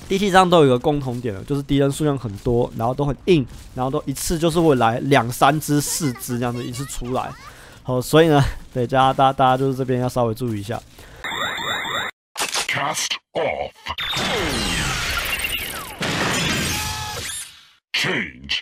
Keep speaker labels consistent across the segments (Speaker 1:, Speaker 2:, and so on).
Speaker 1: 第7章都有一个共同点了，就是敌人数量很多，然后都很硬，然后都一次就是会来2、3只、4只这样子一次出来。好，所以呢，对大家就是这边要稍微注意一下。Cast off. Change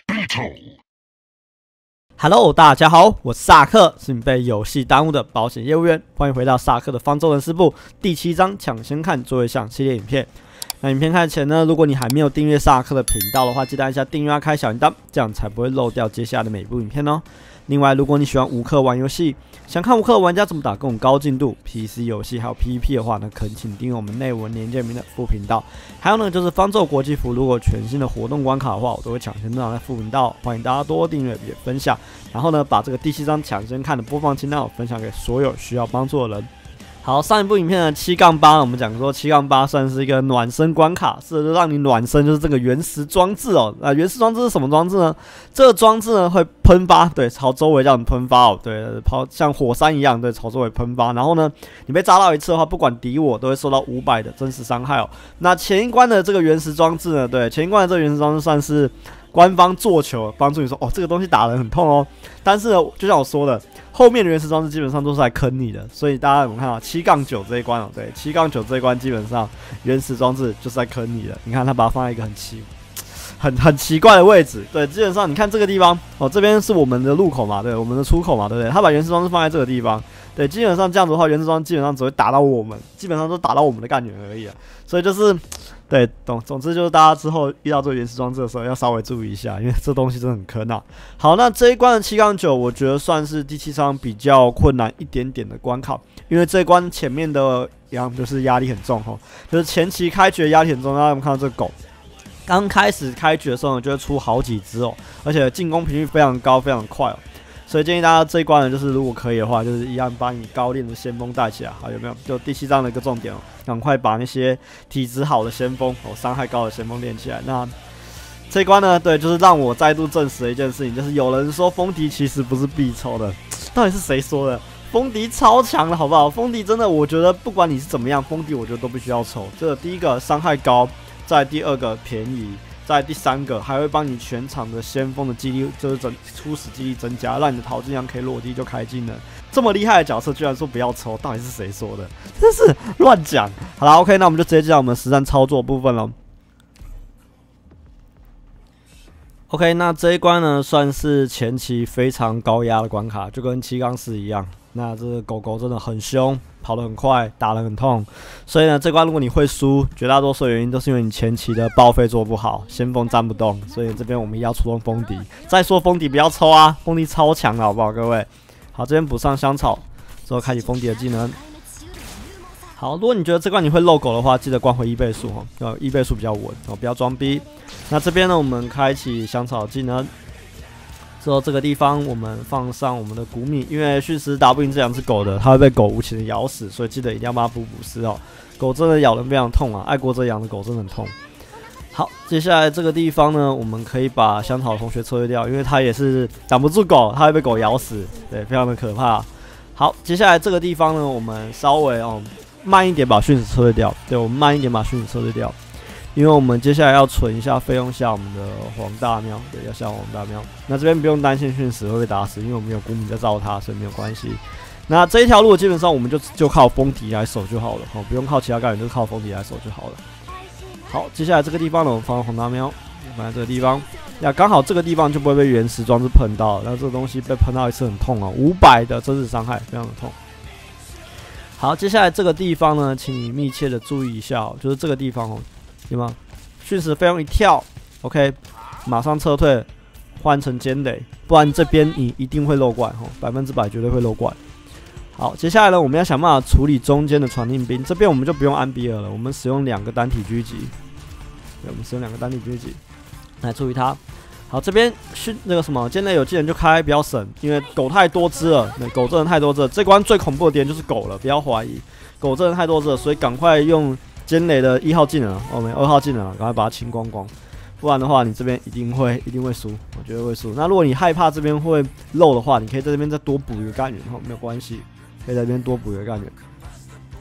Speaker 1: battle.Hello， 大家好，我是萨克，是你被游戏耽误的保险业务员，欢迎回到萨克的方舟人事部第7章抢先看作业项系列影片。那影片开始前呢，如果你还没有订阅萨克的频道的话，记得按下订阅、开小铃铛，这样才不会漏掉接下来的每一部影片哦。另外，如果你喜欢无氪玩游戏，想看无氪玩家怎么打更高进度 PC 游戏还有 PVP 的话呢，恳请订阅我们内文连结名的副频道。还有呢，就是方舟国际服，如果全新的活动关卡的话，我都会抢先登场在副频道，欢迎大家多订阅也分享。然后呢，把这个第7章抢先看的播放清单分享给所有需要帮助的人。好，上一部影片的7-8，我们讲说7-8算是一个暖身关卡，是让你暖身，就是这个原石装置哦。原石装置是什么装置呢？这个装置呢会喷发，对，朝周围这样喷发哦，对，像火山一样，对，朝周围喷发。然后呢，你被炸到一次的话，不管敌我都会受到500的真实伤害哦。那前一关的这个原石装置呢，对，前一关的这个原石装置算是官方做球，帮助你说哦，这个东西打人很痛哦。但是呢，就像我说的，后面的原石装置基本上都是来坑你的，所以大家有没有看到7-9这一关哦？对，7-9这一关基本上原石装置就是在坑你的。你看他把它放在一个很奇怪的位置，对，基本上你看这个地方哦，这边是我们的入口嘛，对，我们的出口嘛，对不对？他把原石装置放在这个地方，对，基本上这样子的话，原石装置基本上只会打到我们，基本上都打到我们的干员而已啊。所以就是，对，总之就是大家之后遇到这个原石装置的时候要稍微注意一下，因为这东西真的很坑啊。好，那这一关的7-9，我觉得算是第7章比较困难一点点的关卡，因为这一关前面的就是压力很重哈，就是前期开局的压力很重。大家有没有看到这个狗？刚开始开局的时候呢，就会出好几只哦，而且进攻频率非常高，非常快哦。所以建议大家这一关呢，就是如果可以的话，就是一样把你高练的先锋带起来，好，有没有？就第7章的一个重点哦，赶快把那些体质好的先锋哦，伤害高的先锋练起来。那这一关呢，对，就是让我再度证实了一件事情，就是有人说风笛其实不是必抽的，到底是谁说的？风笛超强的好不好？风笛真的，我觉得不管你是怎么样，风笛我觉得都必须要抽。这第一个伤害高，再第2个便宜。在第3个还会帮你全场的先锋的几率，就是初始几率增加，让你的淘金量可以落地就开金了。这么厉害的角色居然说不要抽，到底是谁说的？真是乱讲。好啦 ，OK， 那我们就直接进到我们实战操作部分了。OK， 那这一关呢，算是前期非常高压的关卡，就跟7-4一样。那这个狗狗真的很凶，跑得很快，打得很痛，所以呢，这关如果你会输，绝大多数的原因都是因为你前期的报废做不好，先锋站不动，所以这边我们也要出动风笛。再说风笛不要抽啊，风笛超强的好不好，各位？好，这边补上香草之后，开启风笛的技能。好，如果你觉得这关你会漏狗的话，记得关回1倍速哦，1倍速比较稳哦，不要装逼。那这边呢，我们开启香草技能。之后这个地方我们放上我们的谷米，因为驯食打不赢这2只狗的，它会被狗无情的咬死，所以记得一定要帮它补尸哦。狗真的咬人非常痛啊，爱国者养的狗真的很痛。好，接下来这个地方呢，我们可以把香草同学撤退掉，因为它也是挡不住狗，它会被狗咬死，对，非常的可怕。好，接下来这个地方呢，我们稍微慢一点把驯食撤退掉，对，我们慢一点把驯食撤退掉。因为我们接下来要存一下费用下我们的黄大庙，对，要下黄大庙。那这边不用担心驯食会被打死，因为我们有谷米在罩它，所以没有关系。那这一条路基本上我们就靠风笛来守就好了，不用靠其他干员，就靠风笛来守就好了。好，接下来这个地方呢，我们放黄大庙，放在这个地方，那刚好这个地方就不会被原石装置喷到，那这个东西被喷到一次很痛哦，500的真实伤害，非常的痛。好，接下来这个地方呢，请你密切的注意一下哦，就是这个地方哦。有吗？驯食费用一跳 ，OK， 马上撤退，换成尖垒，不然这边你一定会漏怪，100%绝对会漏怪。好，接下来呢，我们要想办法处理中间的传令兵，这边我们就不用安比尔了，我们使用2个单体狙击，对，我们使用2个单体狙击来处理它。好，这边那个什么尖垒有技能就开，不要省，因为狗太多只了，狗真的太多只了。这关最恐怖的敌人就是狗了，不要怀疑，狗真的太多只了，所以赶快用。尖垒的1号技能，我们2号技能，赶快把它清光光，不然的话，你这边一定会输，我觉得会输。那如果你害怕这边会漏的话，你可以在这边再多补一个干员，没有关系，可以在这边多补一个干员。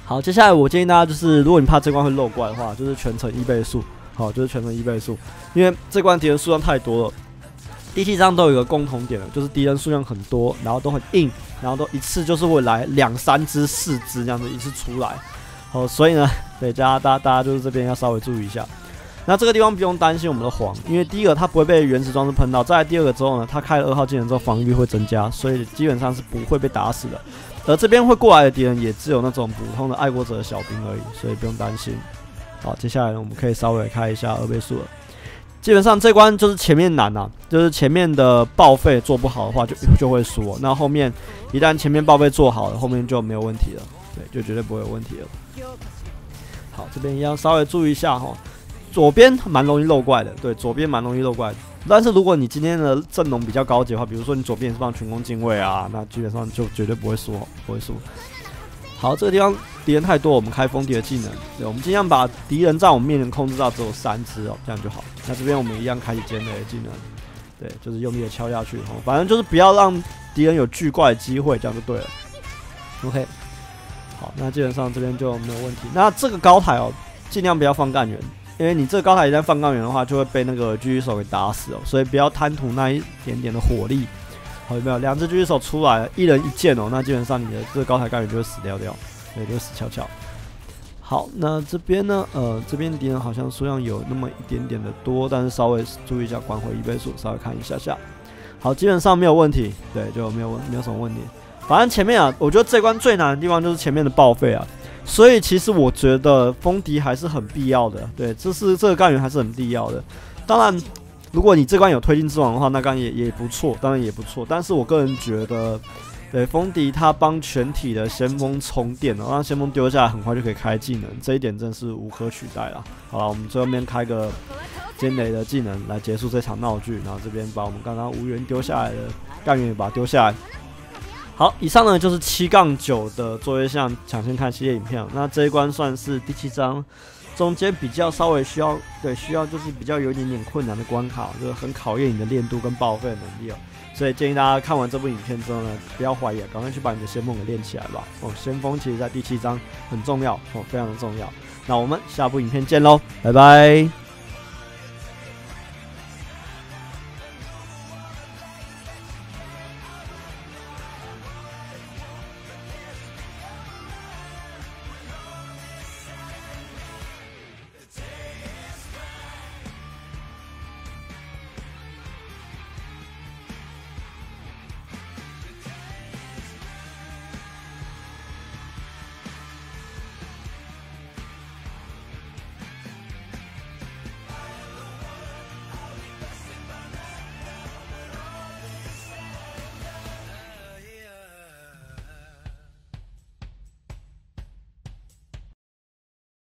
Speaker 1: 好，接下来我建议大家就是，如果你怕这关会漏怪的话，就是全程1倍速。好，就是全程1倍速，因为这关敌人数量太多了。第7章都有一个共同点了，就是敌人数量很多，然后都很硬，然后都一次就是会来2、3只、4只这样子一次出来。好，所以呢，对大家就是这边要稍微注意一下。那这个地方不用担心我们的黄，因为第一个它不会被原始装置喷到，再来第二个之后呢，它开了2号技能之后防御力会增加，所以基本上是不会被打死的。而这边会过来的敌人也只有那种普通的爱国者的小兵而已，所以不用担心。好，接下来我们可以稍微开一下2倍速了。基本上这关就是前面难啊，就是前面的报废做不好的话就会输。那后面一旦前面报废做好了，后面就没有问题了，对，就绝对不会有问题了。好，这边一样稍微注意一下哈，左边蛮容易漏怪的，对，左边蛮容易漏怪的。但是如果你今天的阵容比较高级的话，比如说你左边也是放群攻禁卫啊，那基本上就绝对不会输，不会输。好，这个地方敌人太多，我们开风敌的技能。对，我们尽量把敌人在我们面前控制到只有3只哦，这样就好。那这边我们一样开启尖雷的技能，对，就是用力的敲下去哦，反正就是不要让敌人有聚怪的机会，这样就对了。OK， 好，那基本上这边就没有问题。那这个高台哦，尽量不要放干员，因为你这个高台一旦放干员的话，就会被那个狙击手给打死哦，所以不要贪图那一点点的火力。好，有没有2只狙击手出来了，一人一箭哦，那基本上你的这个高台干员就会死掉，对，就会死翘翘。好，那这边呢，这边敌人好像数量有那么一点点的多，但是稍微注意一下关回1倍速，稍微看一下下。好，基本上没有问题，对，就没有什么问题。反正前面啊，我觉得这关最难的地方就是前面的报废啊，所以其实我觉得封敌还是很必要的，对，这个干员还是很必要的。当然。如果你这关有推进之王的话，那当然也不错，当然也不错。但是我个人觉得，对风敌他帮全体的先锋充电哦，让先锋丢下来很快就可以开技能，这一点真是无可取代啦。好了，我们最后面开个尖雷的技能来结束这场闹剧，然后这边把我们刚刚无缘丢下来的干员也把它丢下来。好，以上呢就是7-9的作业项抢先看系列影片，那这一关算是第7章。中间比较稍微需要就是比较有一点点困难的关卡，就是很考验你的练度跟报废的能力哦。所以建议大家看完这部影片之后呢，不要怀疑，赶快去把你的先锋给练起来吧。哦，先锋其实在第7章很重要哦，非常的重要。那我们下部影片见喽，拜拜。